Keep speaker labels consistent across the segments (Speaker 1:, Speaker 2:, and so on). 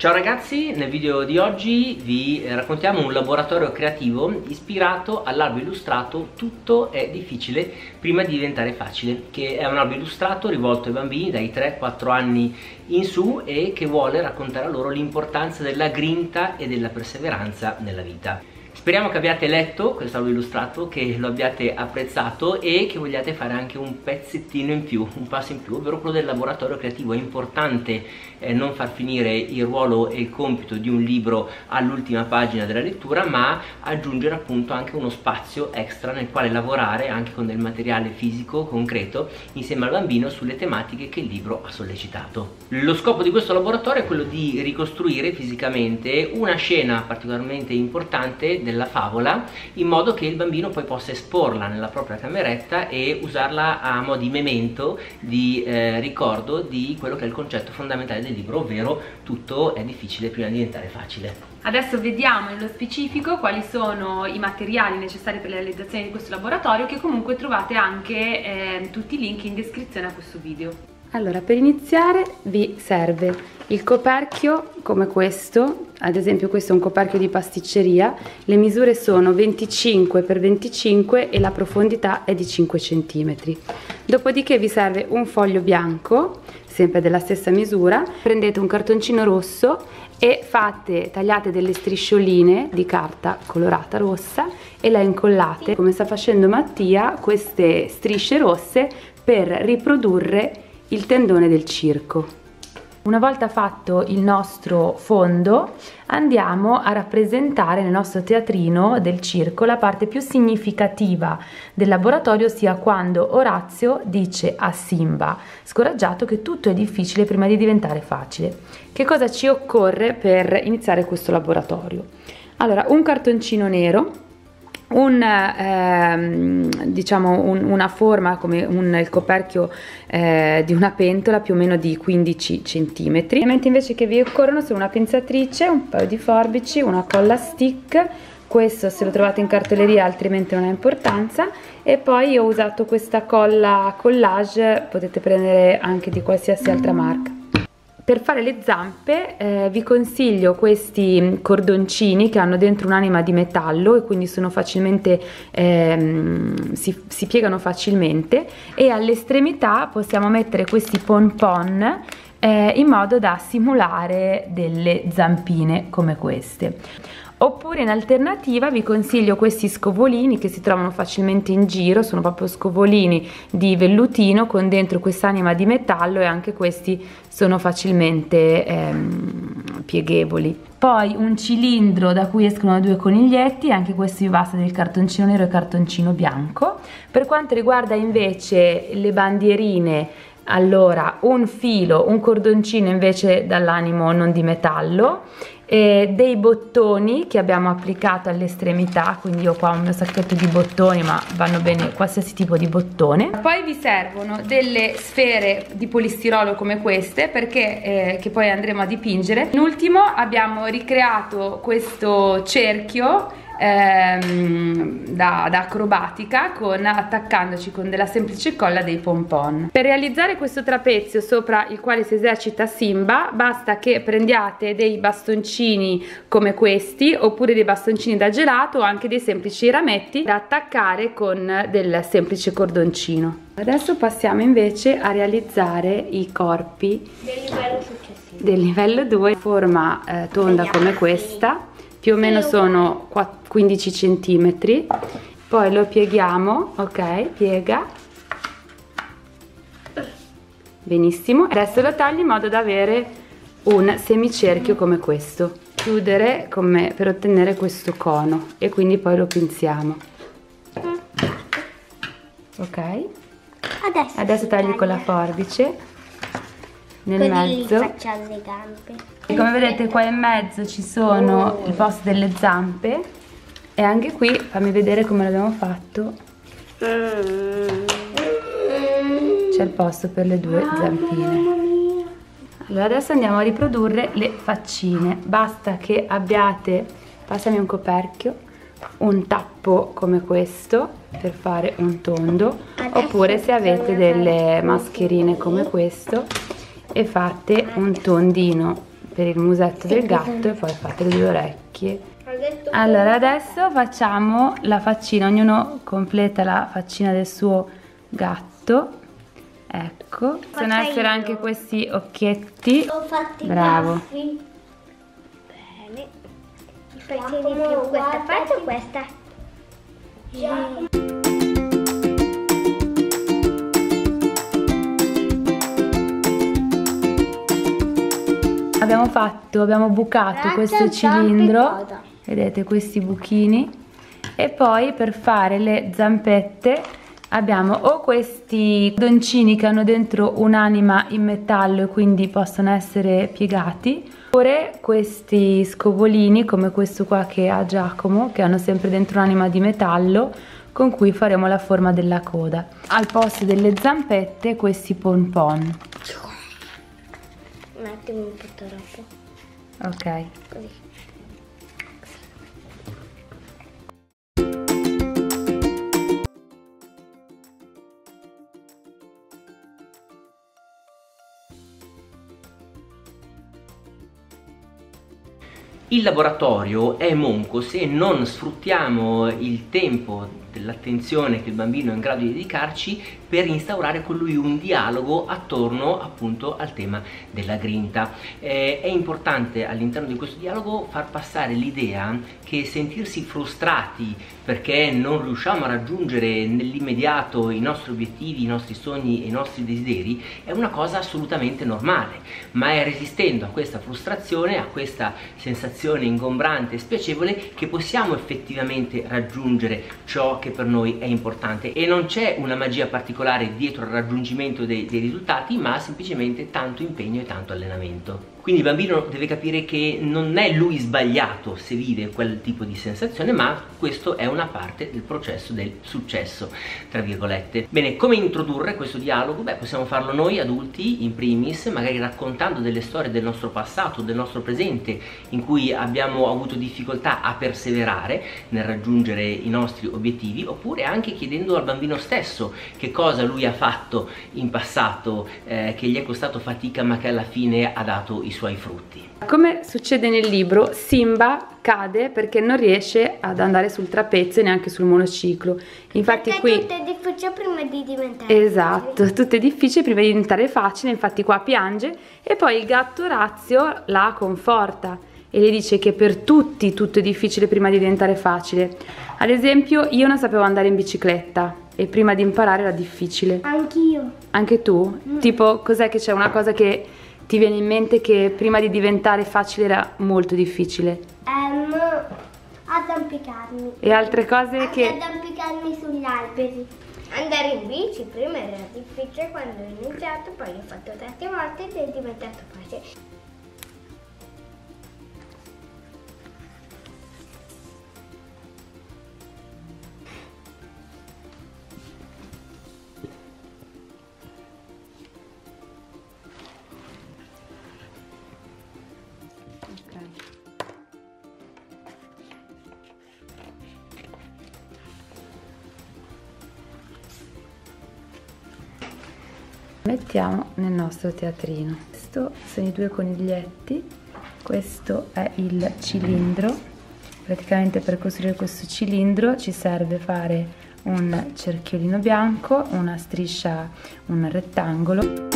Speaker 1: Ciao ragazzi, nel video di oggi vi raccontiamo un laboratorio creativo ispirato all'albo illustrato Tutto è difficile prima di diventare facile, che è un albo illustrato rivolto ai bambini dai 3-4 anni in su e che vuole raccontare a loro l'importanza della grinta e della perseveranza nella vita. Speriamo che abbiate letto questo albo illustrato, che lo abbiate apprezzato e che vogliate fare anche un pezzettino in più, un passo in più, ovvero quello del laboratorio creativo. È importante non far finire il ruolo e il compito di un libro all'ultima pagina della lettura, ma aggiungere appunto anche uno spazio extra nel quale lavorare anche con del materiale fisico concreto insieme al bambino sulle tematiche che il libro ha sollecitato. Lo scopo di questo laboratorio è quello di ricostruire fisicamente una scena particolarmente importante della favola, in modo che il bambino poi possa esporla nella propria cameretta e usarla a mo' di memento, di ricordo di quello che è il concetto fondamentale del libro, ovvero tutto è difficile prima di diventare facile.
Speaker 2: Adesso vediamo nello specifico quali sono i materiali necessari per la realizzazione di questo laboratorio, che comunque trovate anche tutti i link in descrizione a questo video.
Speaker 3: Allora, per iniziare vi serve il coperchio come questo, ad esempio questo è un coperchio di pasticceria, le misure sono 25 x 25 e la profondità è di 5 cm. Dopodiché vi serve un foglio bianco, sempre della stessa misura, prendete un cartoncino rosso e tagliate delle striscioline di carta colorata rossa e la incollate, come sta facendo Mattia, queste strisce rosse per riprodurre il tendone del circo. Una volta fatto il nostro fondo, andiamo a rappresentare nel nostro teatrino del circo la parte più significativa del laboratorio, ossia quando Orazio dice a Simba, scoraggiato, che tutto è difficile prima di diventare facile. Che cosa ci occorre per iniziare questo laboratorio? Allora, un cartoncino nero, una forma come il coperchio di una pentola più o meno di 15 cm. Gli elementi invece che vi occorrono sono una pinzatrice, un paio di forbici, una colla stick, questo se lo trovate in cartoleria, altrimenti non ha importanza, e poi ho usato questa colla collage, potete prendere anche di qualsiasi altra marca. Per fare le zampe vi consiglio questi cordoncini che hanno dentro un'anima di metallo e quindi sono facilmente, si piegano facilmente, e all'estremità possiamo mettere questi pompon in modo da simulare delle zampine come queste. Oppure in alternativa vi consiglio questi scovolini che si trovano facilmente in giro, sono proprio scovolini di vellutino con dentro quest'anima di metallo, e anche questi sono facilmente pieghevoli. Poi un cilindro da cui escono due coniglietti, anche questo vi basta del cartoncino nero e cartoncino bianco. Per quanto riguarda invece le bandierine, allora un filo, un cordoncino invece dall'animo non di metallo, dei bottoni che abbiamo applicato all'estremità, quindi io qua ho un mio sacchetto di bottoni, ma vanno bene qualsiasi tipo di bottone. Poi vi servono delle sfere di polistirolo come queste, perché che poi andremo a dipingere. In ultimo abbiamo ricreato questo cerchio da acrobatica, attaccandoci con della semplice colla dei pompon. Per realizzare questo trapezio sopra il quale si esercita Simba, basta che prendiate dei bastoncini come questi, oppure dei bastoncini da gelato, o anche dei semplici rametti da attaccare con del semplice cordoncino. Adesso passiamo invece a realizzare i corpi
Speaker 4: del livello successivo,
Speaker 3: del livello 2, forma tonda come questa, più o meno sono 15 cm, poi lo pieghiamo, ok, piega, benissimo, adesso lo taglio in modo da avere un semicerchio come questo, chiudere per ottenere questo cono, e quindi poi lo pinziamo, ok, adesso tagli con la forbice nel mezzo.
Speaker 4: Facciamo le gambe.
Speaker 3: E come vedete qua in mezzo ci sono il posto delle zampe, e anche qui fammi vedere come l'abbiamo fatto, c'è il posto per le due zampine. Allora adesso andiamo a riprodurre le faccine, basta che abbiate, passami un coperchio, un tappo come questo per fare un tondo, oppure se avete delle mascherine come questo e fate un tondino per il musetto del gatto e poi fate le 2 orecchie. Allora adesso facciamo la faccina, ognuno completa la faccina del suo gatto. Ecco, possono essere anche questi occhietti.
Speaker 4: Ho fatto i
Speaker 3: bravo.
Speaker 4: baffi. Bene. Faccio di più questa parte o questa?
Speaker 3: Abbiamo bucato questo cilindro, vedete questi buchini, e poi per fare le zampette abbiamo o questi doncini che hanno dentro un'anima in metallo e quindi possono essere piegati, oppure questi scovolini come questo qua che ha Giacomo, che hanno sempre dentro un'anima di metallo con cui faremo la forma della coda. Al posto delle zampette questi pompon.
Speaker 4: Un attimo, un po' troppo.
Speaker 3: Ok.
Speaker 4: Così.
Speaker 1: Il laboratorio è monco se non sfruttiamo il tempo dell'attenzione che il bambino è in grado di dedicarci per instaurare con lui un dialogo attorno appunto al tema della grinta. È importante all'interno di questo dialogo far passare l'idea che sentirsi frustrati perché non riusciamo a raggiungere nell'immediato i nostri obiettivi, i nostri sogni e i nostri desideri è una cosa assolutamente normale, ma è resistendo a questa frustrazione, a questa sensazione ingombrante e spiacevole che possiamo effettivamente raggiungere ciò che per noi è importante. E non c'è una magia particolare dietro al raggiungimento dei risultati, ma semplicemente tanto impegno e tanto allenamento. Quindi il bambino deve capire che non è lui sbagliato se vive quel tipo di sensazione, ma questo è una parte del processo del successo, tra virgolette. Bene, come introdurre questo dialogo? Beh, possiamo farlo noi adulti in primis, magari raccontando delle storie del nostro passato, del nostro presente, in cui abbiamo avuto difficoltà a perseverare nel raggiungere i nostri obiettivi, oppure anche chiedendo al bambino stesso che cosa lui ha fatto in passato, che gli è costato fatica ma che alla fine ha dato i suoi frutti.
Speaker 3: Come succede nel libro, Simba cade perché non riesce ad andare sul trapezio e neanche sul monociclo. Infatti
Speaker 4: perché
Speaker 3: qui
Speaker 4: tutto è difficile prima di diventare
Speaker 3: esatto,
Speaker 4: facile.
Speaker 3: tutto è difficile prima di diventare facile, infatti qua piange e poi il gatto Orazio la conforta e le dice che per tutti tutto è difficile prima di diventare facile. Ad esempio, io non sapevo andare in bicicletta e prima di imparare era difficile.
Speaker 4: Anch'io.
Speaker 3: Anche tu? Tipo, cos'è che c'è una cosa che ti viene in mente che prima di diventare facile era molto difficile?
Speaker 4: Arrampicarmi.
Speaker 3: E altre cose
Speaker 4: Anche
Speaker 3: che...
Speaker 4: arrampicarmi sugli alberi. Andare in bici prima era difficile quando ho iniziato, poi l'ho fatto tante volte ed è diventato facile.
Speaker 3: Mettiamo nel nostro teatrino. Questo sono i 2 coniglietti, questo è il cilindro. Praticamente per costruire questo cilindro ci serve fare un cerchiolino bianco, una striscia, un rettangolo.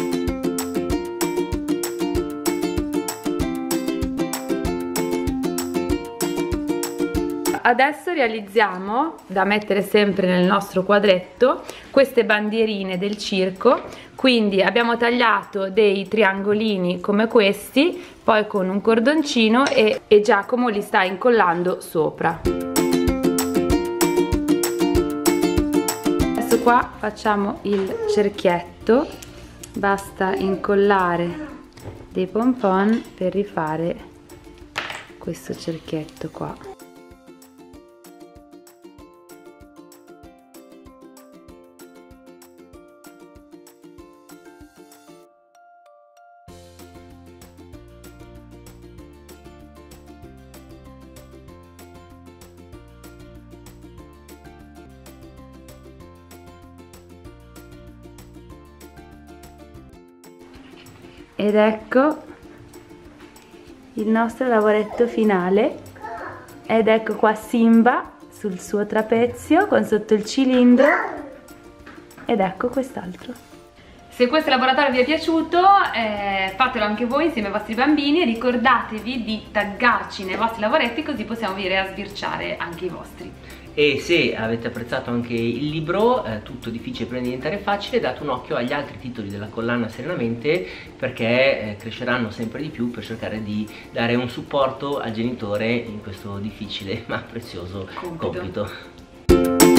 Speaker 3: Adesso realizziamo, da mettere sempre nel nostro quadretto, queste bandierine del circo. Quindi abbiamo tagliato dei triangolini come questi, poi con un cordoncino e Giacomo li sta incollando sopra. Adesso qua facciamo il cerchietto, basta incollare dei pompon per rifare questo cerchietto qua. Ed ecco il nostro lavoretto finale, ed ecco qua Simba sul suo trapezio con sotto il cilindro, ed ecco quest'altro.
Speaker 2: Se questo laboratorio vi è piaciuto, fatelo anche voi insieme ai vostri bambini e ricordatevi di taggarci nei vostri lavoretti, così possiamo venire a sbirciare anche i vostri.
Speaker 1: E se avete apprezzato anche il libro, Tutto difficile prima di diventare facile, date un occhio agli altri titoli della collana Serenamente, perché cresceranno sempre di più per cercare di dare un supporto al genitore in questo difficile ma prezioso compito.